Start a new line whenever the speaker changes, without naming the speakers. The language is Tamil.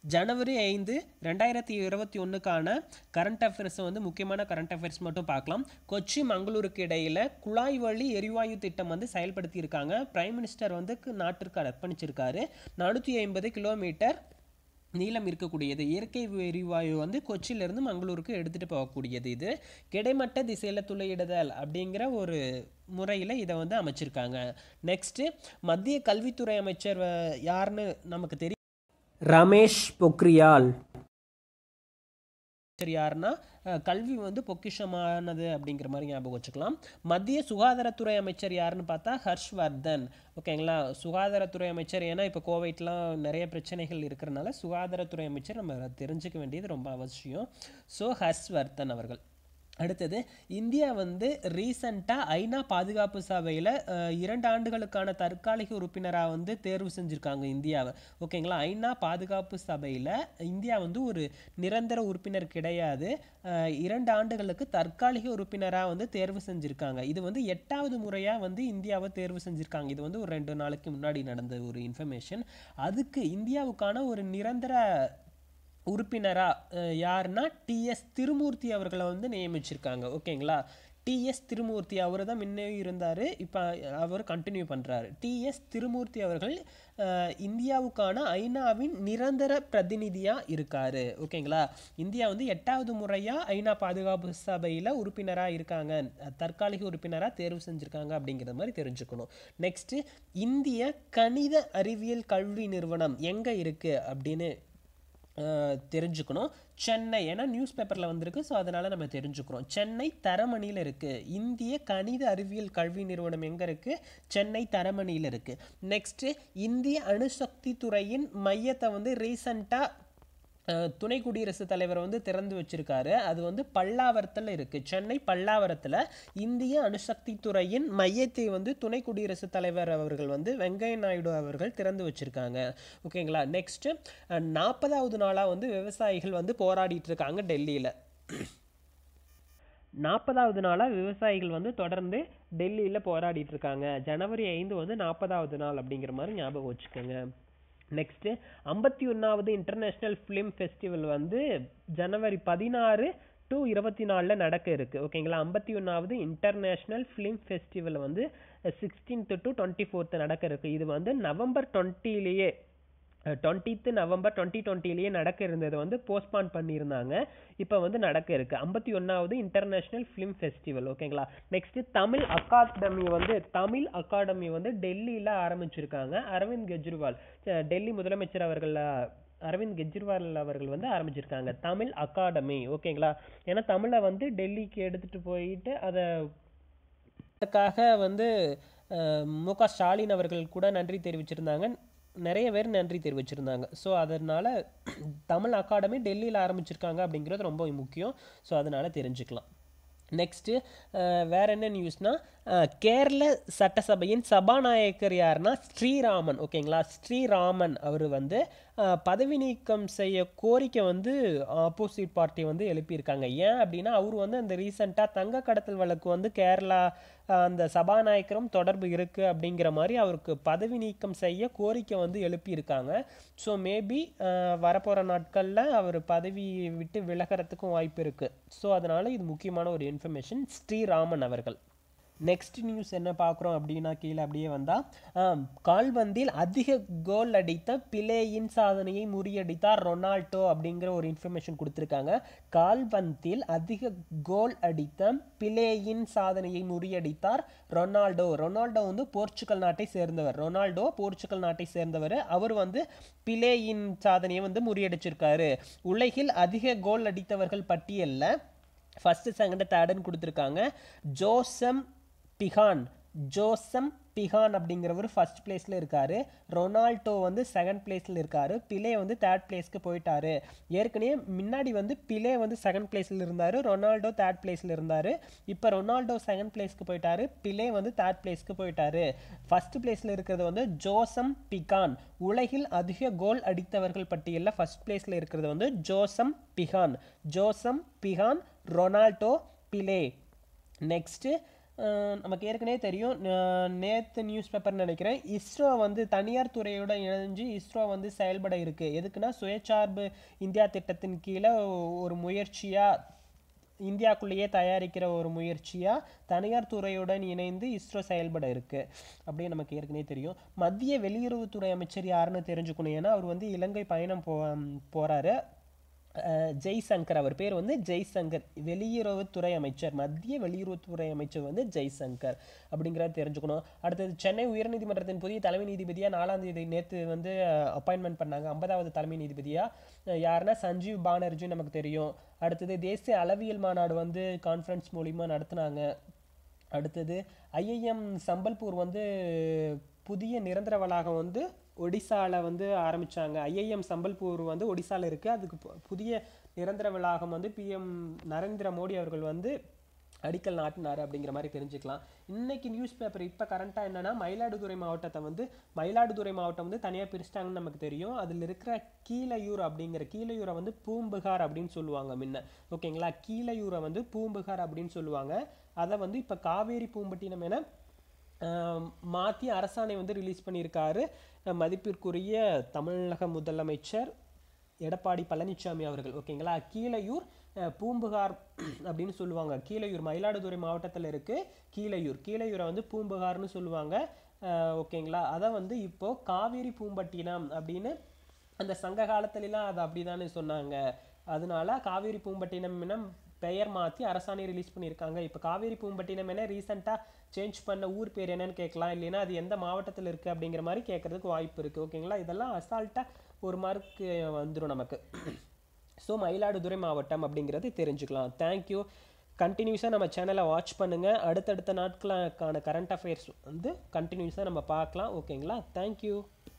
ஜனவரி 5 2021க்கான கரண்ட் அஃபேர்ஸை வந்து முக்கியமான கரண்ட் அஃபேர்ஸ் மட்டும் பார்க்கலாம். கொச்சி மங்களூருக்கு இடையில் குழாய் வழி எரிவாயு திட்டம் வந்து செயல்படுத்தியிருக்காங்க. பிரைம் மினிஸ்டர் வந்து நாட்டிற்கு அர்ப்பணிச்சிருக்காரு. 450 கிலோமீட்டர் நீளம் இருக்கக்கூடியது இயற்கை எரிவாயு வந்து கொச்சியிலிருந்து மங்களூருக்கு எடுத்துகிட்டு போகக்கூடியது. இது கிடைமட்ட திசையில் துளையிடுதல் அப்படிங்கிற ஒரு முறையில் இதை வந்து அமைச்சிருக்காங்க. நெக்ஸ்ட்டு மத்திய கல்வித்துறை அமைச்சர் யாருன்னு நமக்கு தெரியும், ரமேஷ் பொக்ரியால். யாருன்னா கல்வி வந்து பொக்கிஷமானது அப்படிங்கிற மாதிரி ஞாபகம் வச்சுக்கலாம். மத்திய சுகாதாரத்துறை அமைச்சர் யாருன்னு பார்த்தா ஹர்ஷ்வர்தன். ஓகேங்களா, சுகாதாரத்துறை அமைச்சர், ஏன்னா இப்போ கோவிட்லாம் நிறைய பிரச்சனைகள் இருக்கிறனால சுகாதாரத்துறை அமைச்சர் நம்ம தெரிஞ்சுக்க வேண்டியது ரொம்ப அவசியம். ஸோ ஹர்ஷ்வர்தன் அவர்கள். அடுத்தது, இந்தியா வந்து ரீசண்டாக ஐநா பாதுகாப்பு சபையில் 2 ஆண்டுகளுக்கான தற்காலிக உறுப்பினராக வந்து தேர்வு செஞ்சுருக்காங்க இந்தியாவை. ஓகேங்களா, ஐநா பாதுகாப்பு சபையில் இந்தியா வந்து ஒரு நிரந்தர உறுப்பினர் கிடையாது. 2 ஆண்டுகளுக்கு தற்காலிக உறுப்பினராக வந்து தேர்வு செஞ்சுருக்காங்க. இது வந்து 8வது முறையாக வந்து இந்தியாவை தேர்வு செஞ்சுருக்காங்க. இது வந்து ஒரு 2 நாளைக்கு முன்னாடி நடந்த ஒரு இன்ஃபர்மேஷன். அதுக்கு இந்தியாவுக்கான ஒரு நிரந்தர உறுப்பினராக யாருன்னா டிஎஸ் திருமூர்த்தி அவர்களை வந்து நியமிச்சிருக்காங்க. ஓகேங்களா, டிஎஸ் திருமூர்த்தி அவர் தான் முன்னே இருந்தார், இப்போ அவர் கண்டினியூ பண்ணுறாரு. டிஎஸ் திருமூர்த்தி அவர்கள் இந்தியாவுக்கான ஐநாவின் நிரந்தர பிரதிநிதியாக இருக்கார். ஓகேங்களா, இந்தியா வந்து 8வது முறையாக ஐநா பாதுகாப்பு சபையில் உறுப்பினராக இருக்காங்க, தற்காலிக உறுப்பினராக தேர்வு செஞ்சுருக்காங்க அப்படிங்கிற மாதிரி தெரிஞ்சுக்கணும். நெக்ஸ்ட்டு, இந்திய கணித அறிவியல் கல்வி நிறுவனம் எங்கே இருக்குது அப்படின்னு தெரிஞ்சுக்கணும். சென்னை, ஏன்னா நியூஸ் பேப்பரில் வந்திருக்கு, ஸோ அதனால் நம்ம தெரிஞ்சுக்கிறோம். சென்னை தரமணியில் இருக்குது. இந்திய கணித அறிவியல் கல்வி நிறுவனம் எங்கே இருக்குது? சென்னை தரமணியில் இருக்குது. நெக்ஸ்ட்டு, இந்திய அணுசக்தி துறையின் மையத்தை வந்து ரீசண்டாக துணை குடியரசுத் தலைவர் வந்து திறந்து வச்சிருக்காரு. அது வந்து பல்லாவரத்தில் இருக்குது. சென்னை பல்லாவரத்தில் இந்திய அணுசக்தி துறையின் மையத்தை வந்து துணை குடியரசுத் தலைவர் அவர்கள் வந்து வெங்கையா நாயுடு அவர்கள் திறந்து வச்சிருக்காங்க. ஓகேங்களா, நெக்ஸ்ட்டு 40வது நாளாக வந்து விவசாயிகள் வந்து போராடிட்டு இருக்காங்க டெல்லியில். 40வது நாளாக விவசாயிகள் வந்து தொடர்ந்து டெல்லியில் போராடிட்டு இருக்காங்க. ஜனவரி 5 வந்து 40வது நாள் அப்படிங்கிற மாதிரி ஞாபகம் வச்சுக்கோங்க. நெக்ஸ்ட்டு, 51வது இன்டர்நேஷ்னல் ஃபிலிம் ஃபெஸ்டிவல் வந்து ஜனவரி 16 to 24 நடக்க இருக்குது. ஓகேங்களா, 51வது இன்டர்நேஷ்னல் ஃபிலிம் ஃபெஸ்டிவல் வந்து 16th to 24th நடக்க இருக்குது. இது வந்து நவம்பர் 20th நவம்பர் 2020 நடக்க இருந்தது வந்து போஸ்ட்பான் பண்ணியிருந்தாங்க. இப்போ வந்து நடக்க இருக்கு 51வது இன்டர்நேஷ்னல் ஃபிலிம் ஃபெஸ்டிவல். ஓகேங்களா, நெக்ஸ்ட் தமிழ் அகாடமி வந்து டெல்லியில் ஆரம்பிச்சிருக்காங்க. அரவிந்த் கெஜ்ரிவால், டெல்லி முதலமைச்சர் அவர்கள் அரவிந்த் கெஜ்ரிவால் அவர்கள் வந்து ஆரம்பிச்சிருக்காங்க தமிழ் அகாடமி. ஓகேங்களா, ஏன்னா தமிழை வந்து டெல்லிக்கு எடுத்துட்டு போயிட்டு அதுக்காக வந்து மு.க. ஸ்டாலின் அவர்கள் கூட நன்றி தெரிவிச்சிருந்தாங்க. நிறைய பேர் நன்றி தெரிவிச்சிருந்தாங்க. ஸோ அதனால் தமிழ் அகாடமி டெல்லியில் ஆரம்பிச்சிருக்காங்க அப்படிங்கிறது ரொம்ப முக்கியம். ஸோ அதனால் தெரிஞ்சுக்கலாம். நெக்ஸ்ட்டு வேறு என்ன நியூஸ்னால், கேரள சட்டசபையின் சபாநாயகர் யாருன்னா ஸ்ரீராமன். ஓகேங்களா, ஸ்ரீராமன் அவர் வந்து பதவி நீக்கம் செய்ய கோரிக்கை வந்து ஆப்போசிட் பார்ட்டி வந்து எழுப்பியிருக்காங்க. ஏன் அப்படின்னா, அவர் வந்து அந்த ரீசெண்டாக தங்க கடத்தல் வழக்கு வந்து கேரளா அந்த சபாநாயகரும் தொடர்பு இருக்குது அப்படிங்கிற மாதிரி அவருக்கு பதவி நீக்கம் செய்ய கோரிக்கை வந்து எழுப்பியிருக்காங்க. ஸோ மேபி வரப்போகிற நாட்களில் அவர் பதவி விட்டு விலகிறதுக்கும் வாய்ப்பு இருக்குது. ஸோ அதனால் இது முக்கியமான ஒரு இன்ஃபர்மேஷன். ஸ்ரீராமன் அவர்கள். நெக்ஸ்ட் நியூஸ் என்ன பார்க்குறோம் அப்படின்னா, கீழே அப்படியே வந்தால், கால்பந்தில் அதிக கோல் அடித்த பிளேயின் சாதனையை முறியடித்தார் ரொனால்டோ அப்படிங்கிற ஒரு இன்ஃபர்மேஷன் கொடுத்துருக்காங்க. கால்பந்தில் அதிக கோல் அடித்த பிளேயின் சாதனையை முறியடித்தார் ரொனால்டோ. ரொனால்டோ வந்து போர்ச்சுகல் நாட்டை சேர்ந்தவர். அவர் வந்து பிளேயின் சாதனையை வந்து முறியடிச்சிருக்காரு. உலகில் அதிக கோல் அடித்தவர்கள் பட்டியலில் ஃபர்ஸ்ட், செகண்ட், தேர்டுன்னு கொடுத்துருக்காங்க. ஜோசம் பிகான் அப்படிங்கிறவர் ஃபர்ஸ்ட் பிளேஸில் இருக்கார். ரொனால்டோ வந்து செகண்ட் பிளேஸில் இருக்கார். பிளே வந்து தேர்ட் பிளேஸ்க்கு போயிட்டாரு. ஏற்கனவே முன்னாடி வந்து பிளே வந்து செகண்ட் பிளேஸில் இருந்தார், ரொனால்டோ தேர்ட் பிளேஸில் இருந்தார். இப்போ ரொனால்டோ செகண்ட் பிளேஸ்க்கு போயிட்டாரு, பிளே வந்து தேர்ட் பிளேஸ்க்கு போயிட்டாரு. ஃபர்ஸ்ட் பிளேஸில் இருக்கிறது வந்து ஜோசம் பிகான். உலகில் அதிக கோல் அடித்தவர்கள் பட்டியலில் ஃபர்ஸ்ட் பிளேஸில் இருக்கிறது வந்து Josef Bican, Ronaldo, Pele. Next நமக்கு ஏற்கனவே தெரியும், நேற்று நியூஸ் பேப்பர்னு நினைக்கிறேன், இஸ்ரோ வந்து தனியார் துறையோட இணைஞ்சு இஸ்ரோ வந்து செயல்பட இருக்குது. எதுக்குன்னா சுயசார்பு இந்தியா திட்டத்தின் கீழே ஒரு முயற்சியாக, இந்தியாக்குள்ளேயே தயாரிக்கிற ஒரு முயற்சியாக தனியார் துறையுடன் இணைந்து இஸ்ரோ செயல்பட இருக்குது அப்படின்னு நமக்கு ஏற்கனவே தெரியும். மத்திய வெளியுறவுத்துறை அமைச்சர் யாருன்னு தெரிஞ்சுக்கணும். ஏன்னா அவர் வந்து இலங்கை பயணம் போகிறாரு. ஜெய்சங்கர், அவர் பேர் வந்து ஜெய்சங்கர், வெளியுறவுத்துறை அமைச்சர், மத்திய வெளியுறவுத்துறை அமைச்சர் வந்து ஜெய்சங்கர் அப்படிங்கிறத தெரிஞ்சுக்கணும். அடுத்தது சென்னை உயர்நீதிமன்றத்தின் புதிய தலைமை நீதிபதியாக 4ஆம் தேதி நேற்று வந்து அப்பாயின்மெண்ட் பண்ணாங்க. 50வது தலைமை நீதிபதியாக யாருன்னா சஞ்சீவ் பானர்ஜி நமக்கு தெரியும். அடுத்தது தேசிய அளவியல் மாநாடு வந்து கான்ஃபரன்ஸ் மூலிமா நடத்துனாங்க. அடுத்தது ஐஐஎம் சம்பல்பூர் வந்து புதிய நிரந்தர வளாகம் வந்து ஒடிசாவில் வந்து ஆரம்பித்தாங்க. ஐஐஎம் சம்பல்பூர் வந்து ஒடிசாவில் இருக்குது. அதுக்கு புதிய நிரந்தர வளாகம் வந்து பிஎம் நரேந்திர மோடி அவர்கள் வந்து அடிக்கல் நாட்டினார் அப்படிங்கிற மாதிரி தெரிஞ்சுக்கலாம். இன்றைக்கி நியூஸ் பேப்பர் இப்போ கரண்ட்டாக என்னென்னா, மயிலாடுதுறை மாவட்டம் வந்து தனியாக பிரிச்சிட்டாங்கன்னு நமக்கு தெரியும். அதில் இருக்கிற கீழையூர் அப்படிங்கிற கீழையூரை வந்து பூம்புகார் அப்படின்னு சொல்லுவாங்க முன்ன. ஓகேங்களா, கீழையூரை வந்து பூம்புகார் அப்படின்னு சொல்லுவாங்க. அதை வந்து இப்போ காவேரி பூம்பட்டினம் என மாற்றி அரசாணை வந்து ரிலீஸ் பண்ணியிருக்காரு மதிப்பிற்குரிய தமிழக முதலமைச்சர் எடப்பாடி பழனிசாமி அவர்கள். ஓகேங்களா, கீழையூர் பூம்புகார் அப்படின்னு சொல்லுவாங்க. கீழையூர் மயிலாடுதுறை மாவட்டத்தில் இருக்குது. கீழையூரை வந்து பூம்புகார்னு சொல்லுவாங்க. ஓகேங்களா, அதை வந்து இப்போது காவேரி பூம்பட்டினம் அப்படின்னு அந்த சங்க காலத்துலலாம் அதை அப்படி தானே சொன்னாங்க. அதனால காவேரி பூம்பட்டினம் என பெயர் மாற்றி அரசாணை ரிலீஸ் பண்ணியிருக்காங்க. இப்போ காவேரி பூம்பட்டினம் என ரீசெண்டாக சேஞ்ச் பண்ண ஊர் பேர் என்னன்னு கேட்கலாம். இல்லைன்னா அது எந்த மாவட்டத்தில் இருக்குது அப்படிங்கிற மாதிரி கேட்குறதுக்கு வாய்ப்பு இருக்குது. ஓகேங்களா, இதெல்லாம் அசால்ட்டாக ஒரு மார்க்கு வந்துடும் நமக்கு. ஸோ மயிலாடுதுறை மாவட்டம் அப்படிங்கிறது தெரிஞ்சுக்கலாம். தேங்க்யூ. கண்டினியூஸாக நம்ம சேனலை வாட்ச் பண்ணுங்கள். அடுத்தடுத்த நாட்களுக்கான கரண்ட் அஃபேர்ஸ் வந்து கண்டினியூஸாக நம்ம பார்க்கலாம். ஓகேங்களா, தேங்க்யூ.